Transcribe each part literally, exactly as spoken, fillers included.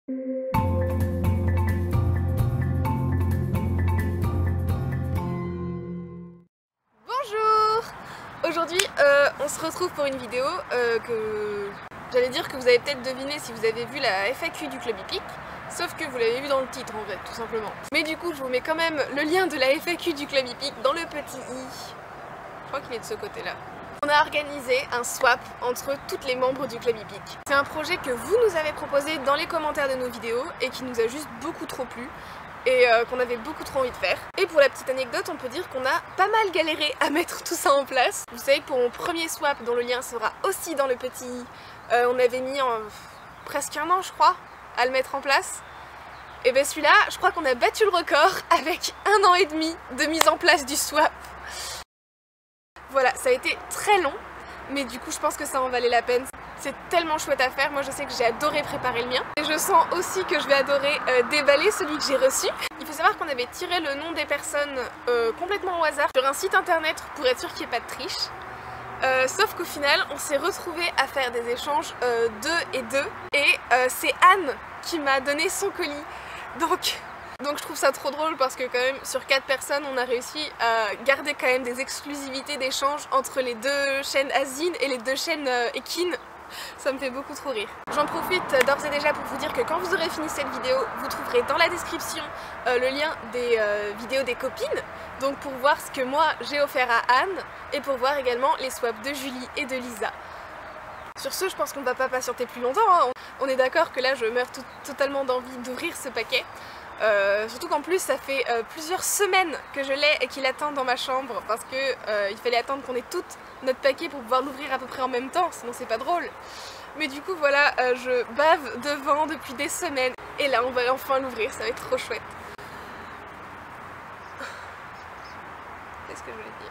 Bonjour! Aujourd'hui, euh, on se retrouve pour une vidéo euh, que j'allais dire que vous avez peut-être deviné si vous avez vu la F A Q du Club Hippique, sauf que vous l'avez vu dans le titre en fait, tout simplement. Mais du coup, je vous mets quand même le lien de la F A Q du Club Hippique dans le petit i. Je crois qu'il est de ce côté-là. On a organisé un swap entre toutes les membres du Club Hippique. C'est un projet que vous nous avez proposé dans les commentaires de nos vidéos et qui nous a juste beaucoup trop plu et euh, qu'on avait beaucoup trop envie de faire. Et pour la petite anecdote, on peut dire qu'on a pas mal galéré à mettre tout ça en place. Vous savez que pour mon premier swap, dont le lien sera aussi dans le petit i, euh, on avait mis en, presque un an je crois à le mettre en place. Et bien celui-là, je crois qu'on a battu le record avec un an et demi de mise en place du swap. Voilà, ça a été très long, mais du coup je pense que ça en valait la peine. C'est tellement chouette à faire, moi je sais que j'ai adoré préparer le mien. Et je sens aussi que je vais adorer euh, déballer celui que j'ai reçu. Il faut savoir qu'on avait tiré le nom des personnes euh, complètement au hasard sur un site internet pour être sûr qu'il n'y ait pas de triche. Euh, sauf qu'au final, on s'est retrouvés à faire des échanges euh, deux et deux. Et euh, c'est Anne qui m'a donné son colis. Donc... Donc je trouve ça trop drôle parce que quand même sur quatre personnes on a réussi à garder quand même des exclusivités d'échange entre les deux chaînes Azine et les deux chaînes euh, Ekin. Ça me fait beaucoup trop rire. J'en profite d'ores et déjà pour vous dire que quand vous aurez fini cette vidéo, vous trouverez dans la description euh, le lien des euh, vidéos des copines. Donc pour voir ce que moi j'ai offert à Anne et pour voir également les swaps de Julie et de Lisa. Sur ce, je pense qu'on ne va pas patienter plus longtemps, hein. On est d'accord que là je meurs tout, totalement d'envie d'ouvrir ce paquet. Euh, surtout qu'en plus ça fait euh, plusieurs semaines que je l'ai et qu'il attend dans ma chambre parce que euh, il fallait attendre qu'on ait tout notre paquet pour pouvoir l'ouvrir à peu près en même temps, sinon c'est pas drôle. Mais du coup voilà, euh, je bave devant depuis des semaines et là on va enfin l'ouvrir, ça va être trop chouette. Qu'est-ce que je voulais dire?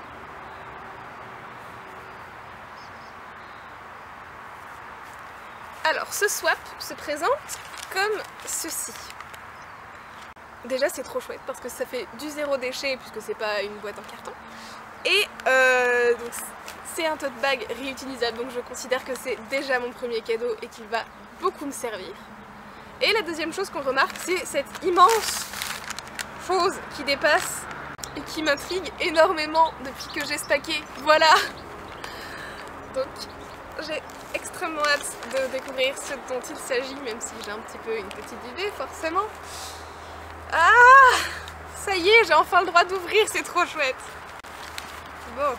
Alors ce swap se présente comme ceci. Déjà c'est trop chouette parce que ça fait du zéro déchet puisque c'est pas une boîte en carton. Et euh, c'est un tote bag réutilisable, donc je considère que c'est déjà mon premier cadeau et qu'il va beaucoup me servir. Et la deuxième chose qu'on remarque, c'est cette immense chose qui dépasse et qui m'intrigue énormément depuis que j'ai ce paquet. Voilà. Donc j'ai extrêmement hâte de découvrir ce dont il s'agit, même si j'ai un petit peu une petite idée forcément. Ah, ça y est, j'ai enfin le droit d'ouvrir, c'est trop chouette. Bon.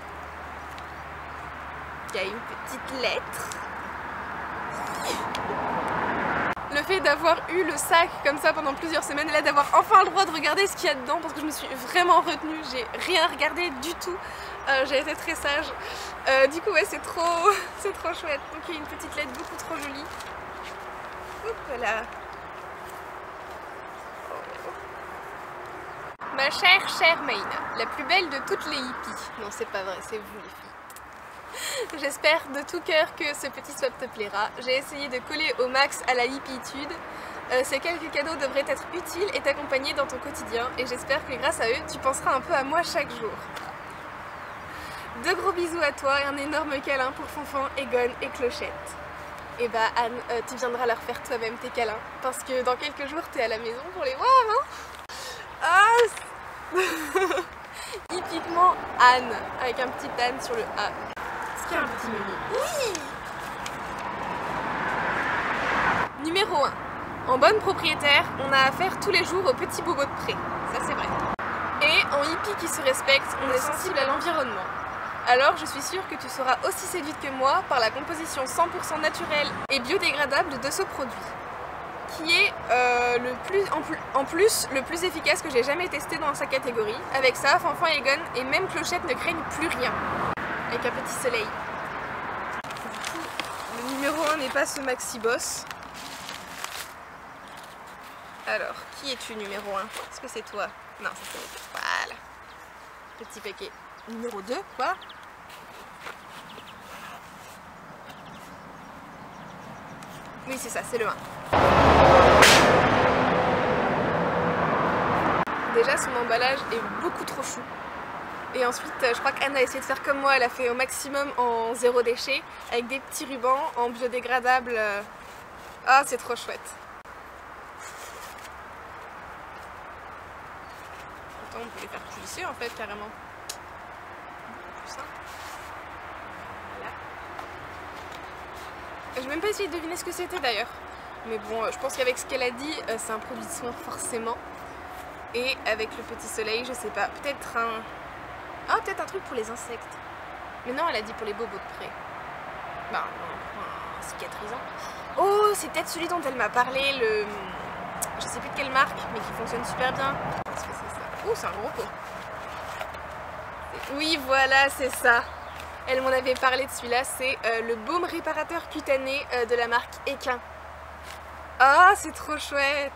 Il y a une petite lettre. Le fait d'avoir eu le sac comme ça pendant plusieurs semaines, et là d'avoir enfin le droit de regarder ce qu'il y a dedans, parce que je me suis vraiment retenue, j'ai rien regardé du tout. Euh, j'ai été très sage. Euh, du coup ouais, c'est trop, c'est trop chouette. Donc il y a une petite lettre beaucoup trop jolie. Oups, voilà. Ma chère, chère Maïna, la plus belle de toutes les hippies. Non, c'est pas vrai, c'est vous les filles. J'espère de tout cœur que ce petit swap te plaira. J'ai essayé de coller au max à la hippitude. Euh, ces quelques cadeaux devraient être utiles et t'accompagner dans ton quotidien. Et j'espère que grâce à eux, tu penseras un peu à moi chaque jour. De gros bisous à toi et un énorme câlin pour Fonfon, Egon et Clochette. Et bah Anne, euh, tu viendras leur faire toi-même tes câlins. Parce que dans quelques jours, t'es à la maison pour les voir, hein. Ah, hippiquement Anne, avec un petit Anne sur le A. Est-ce qu'il y a un petit menu? Oui. Numéro un. En bonne propriétaire, on a affaire tous les jours aux petits bobos de pré. Ça c'est vrai. Et en hippie qui se respecte, on est sensible à l'environnement. Alors je suis sûre que tu seras aussi séduite que moi par la composition cent pour cent naturelle et biodégradable de ce produit. Qui est euh, le plus, en, plus, en plus le plus efficace que j'ai jamais testé dans sa catégorie. Avec ça, Fanfan, Egon et même Clochette ne craignent plus rien. Avec un petit soleil. Du coup, le numéro un n'est pas ce Maxi Boss. Alors, qui es-tu numéro un? Est-ce que c'est toi? Non, ça c'est... Voilà. Petit paquet. Numéro deux, quoi? Oui, c'est ça, c'est le un. Déjà son emballage est beaucoup trop chou. Et ensuite je crois qu'Anne a essayé de faire comme moi, elle a fait au maximum en zéro déchet avec des petits rubans en biodégradable Ah, c'est trop chouette. Attends, on peut les faire plisser en fait, carrément. Plus simple. Voilà. Je vais même pas essayer de deviner ce que c'était d'ailleurs. Mais bon, je pense qu'avec ce qu'elle a dit, c'est un produit de soin forcément. Et avec le petit soleil, je sais pas, peut-être un... Ah, peut-être un truc pour les insectes. Mais non, elle a dit pour les bobos de près. Bah, un, un cicatrisant. Oh, c'est peut-être celui dont elle m'a parlé, le... Je sais plus de quelle marque, mais qui fonctionne super bien. Est-ce que c'est ça? Oh, c'est un gros pot. Oui, voilà, c'est ça. Elle m'en avait parlé de celui-là, c'est euh, le baume réparateur cutané euh, de la marque Equin. Ah, c'est trop chouette!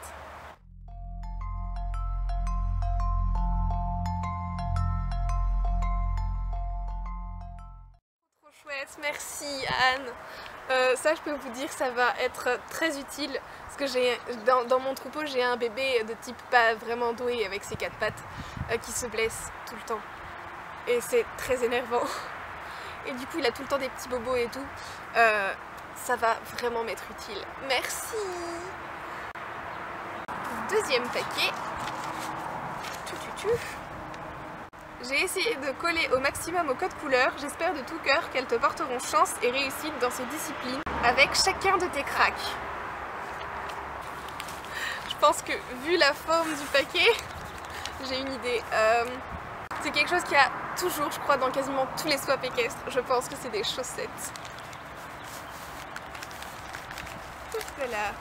Trop chouette, merci Anne! Euh, ça, je peux vous dire, ça va être très utile parce que j'ai dans, dans mon troupeau, j'ai un bébé de type pas vraiment doué avec ses quatre pattes euh, qui se blesse tout le temps. Et c'est très énervant. Et du coup, il a tout le temps des petits bobos et tout. Euh, ça va vraiment m'être utile. Merci! Deuxième paquet. J'ai essayé de coller au maximum au code couleur. J'espère de tout cœur qu'elles te porteront chance et réussite dans ces disciplines avec chacun de tes cracks. Je pense que vu la forme du paquet, j'ai une idée. Euh, c'est quelque chose qu'il y a toujours, je crois, dans quasiment tous les swaps équestres. Je pense que c'est des chaussettes. Voilà.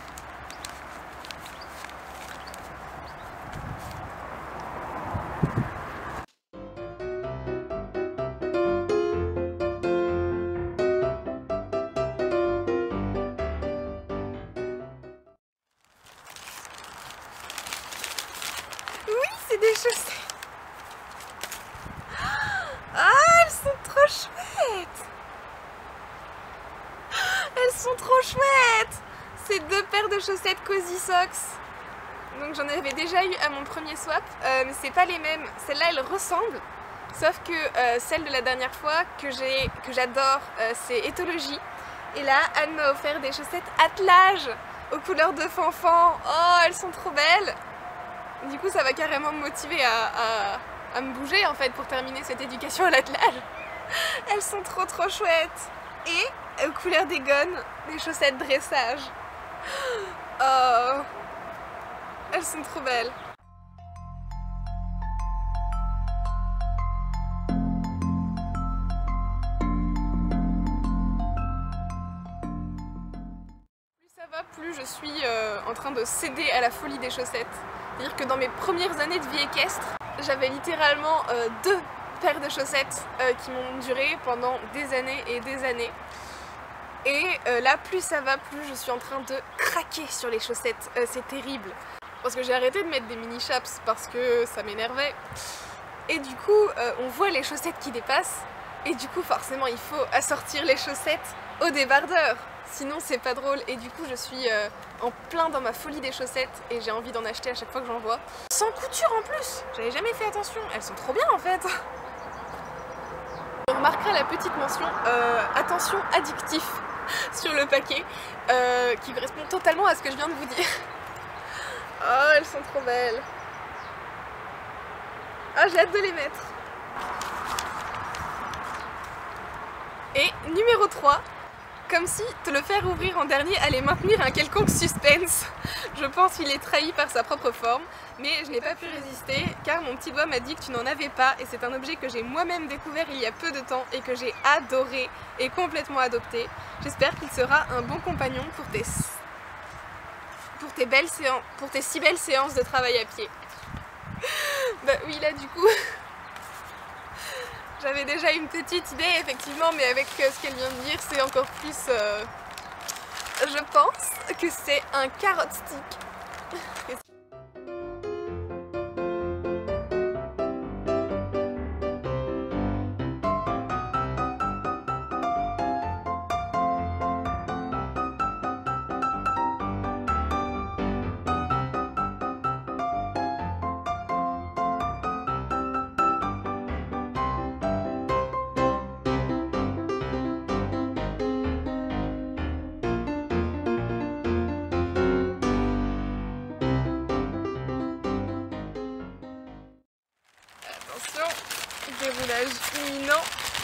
C'est des chaussettes. Ah, elles sont trop chouettes. Elles sont trop chouettes. C'est deux paires de chaussettes Cozy Socks. Donc j'en avais déjà eu à mon premier swap, euh, mais c'est pas les mêmes. Celles-là, elles ressemblent. Sauf que euh, celle de la dernière fois que j'ai, que j'adore, euh, c'est Éthologie. Et là, Anne m'a offert des chaussettes attelage aux couleurs de fanfan. Oh, elles sont trop belles. Du coup, ça va carrément me motiver à, à, à me bouger en fait pour terminer cette éducation à l'attelage. Elles sont trop trop chouettes. Et aux couleurs des gones, des chaussettes dressage. Oh, elles sont trop belles. Plus ça va, plus je suis euh, en train de céder à la folie des chaussettes. C'est-à-dire que dans mes premières années de vie équestre, j'avais littéralement euh, deux paires de chaussettes euh, qui m'ont duré pendant des années et des années. Et euh, là, plus ça va, plus je suis en train de craquer sur les chaussettes. Euh, c'est terrible. Parce que j'ai arrêté de mettre des mini chaps parce que ça m'énervait. Et du coup, euh, on voit les chaussettes qui dépassent. Et du coup, forcément, il faut assortir les chaussettes au débardeur. Sinon c'est pas drôle et du coup je suis euh, en plein dans ma folie des chaussettes et j'ai envie d'en acheter à chaque fois que j'en vois. Sans couture en plus. J'avais jamais fait attention, elles sont trop bien en fait. On remarquera la petite mention euh, attention addictif sur le paquet euh, qui correspond totalement à ce que je viens de vous dire. Oh, elles sont trop belles. Ah, j'ai hâte de les mettre. Et numéro trois. Comme si te le faire ouvrir en dernier allait maintenir un quelconque suspense. Je pense qu'il est trahi par sa propre forme, mais je n'ai pas pu résister car mon petit doigt m'a dit que tu n'en avais pas et c'est un objet que j'ai moi-même découvert il y a peu de temps et que j'ai adoré et complètement adopté. J'espère qu'il sera un bon compagnon pour tes, pour tes, belles séances, pour tes si belles séances de travail à pied. Bah oui, là du coup... J'avais déjà une petite idée effectivement, mais avec euh, ce qu'elle vient de dire, c'est encore plus... Euh, je pense que c'est un carrot stick. déroulage imminent.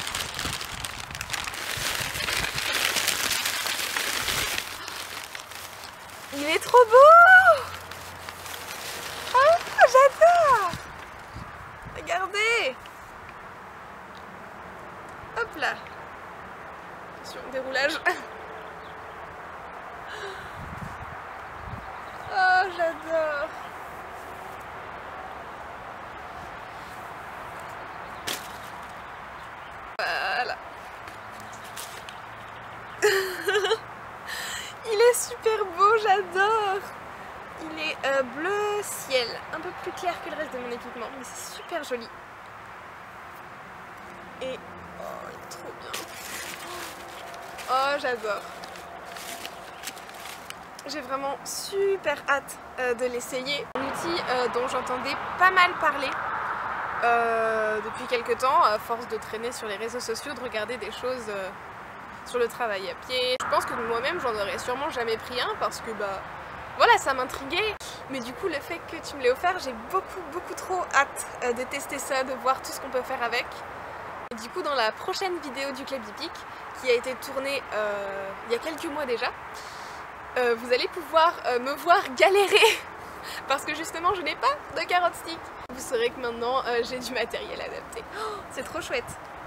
Il est trop beau! Oh, j'adore! Regardez! Hop là! Attention, déroulage. Oh, j'adore! Voilà. Il est super beau, j'adore! Il est euh, bleu ciel, un peu plus clair que le reste de mon équipement, mais c'est super joli. Et oh, il est trop bien. Oh, j'adore. J'ai vraiment super hâte euh, de l'essayer. Un outil euh, dont j'entendais pas mal parler euh, depuis quelques temps, à force de traîner sur les réseaux sociaux, de regarder des choses euh, sur le travail à pied. Je pense que moi-même j'en aurais sûrement jamais pris un parce que bah voilà, ça m'intriguait. Mais du coup le fait que tu me l'aies offert, j'ai beaucoup beaucoup trop hâte euh, de tester ça, de voir tout ce qu'on peut faire avec. Et du coup dans la prochaine vidéo du Club Hippique, qui a été tournée euh, il y a quelques mois déjà, euh, vous allez pouvoir euh, me voir galérer parce que justement je n'ai pas de carotte stick. Vous saurez que maintenant euh, j'ai du matériel adapté. Oh, c'est trop chouette.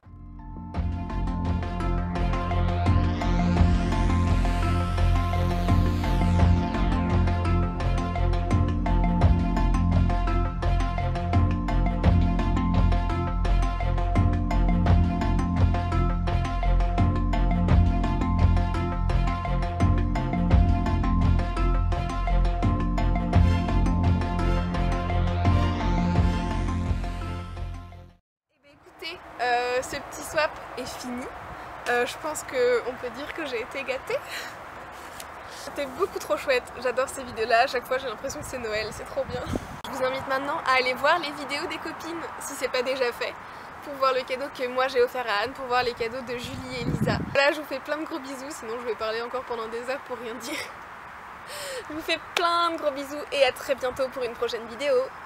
Euh, ce petit swap est fini. Euh, je pense qu'on peut dire que j'ai été gâtée. C'était beaucoup trop chouette. J'adore ces vidéos là. À chaque fois j'ai l'impression que c'est Noël. C'est trop bien. Je vous invite maintenant à aller voir les vidéos des copines si c'est pas déjà fait, pour voir le cadeau que moi j'ai offert à Anne, pour voir les cadeaux de Julie et Lisa. Là je vous fais plein de gros bisous, sinon je vais parler encore pendant des heures pour rien dire. Je vous fais plein de gros bisous et à très bientôt pour une prochaine vidéo.